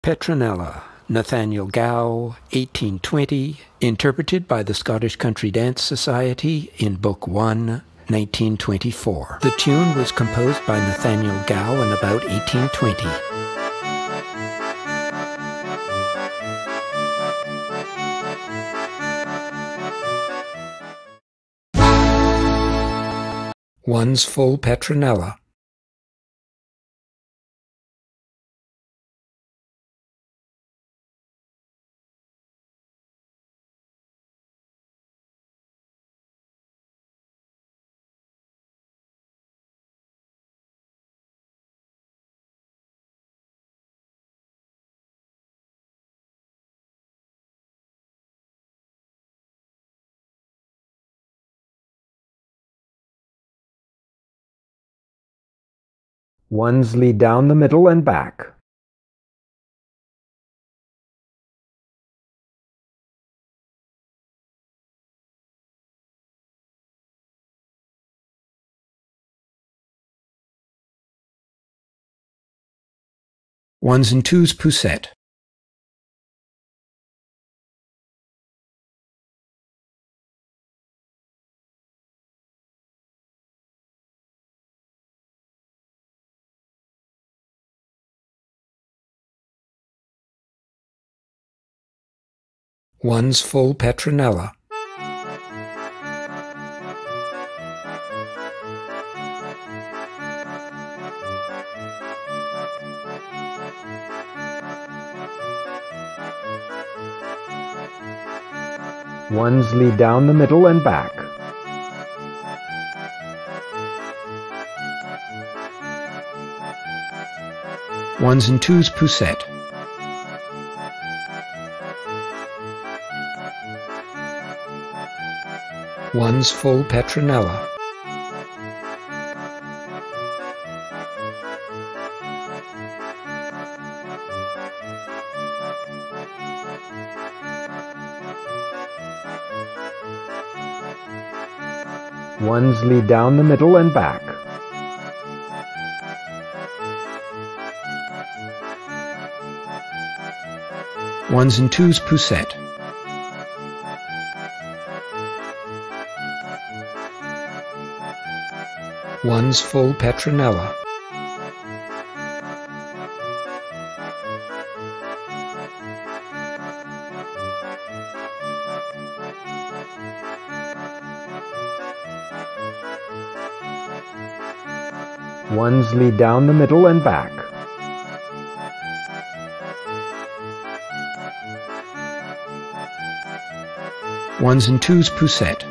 Petronella, Nathaniel Gow, 1820, interpreted by the Scottish Country Dance Society in Book 1, 1924. The tune was composed by Nathaniel Gow in about 1820. One's full Petronella. Ones lead down the middle and back. Ones and twos poussette. One's full Petronella. Ones lead down the middle and back. Ones and twos poussette. One's full Petronella. Ones lead down the middle and back. Ones and twos poussette. One's full Petronella. Ones lead down the middle and back. Ones and twos poussette.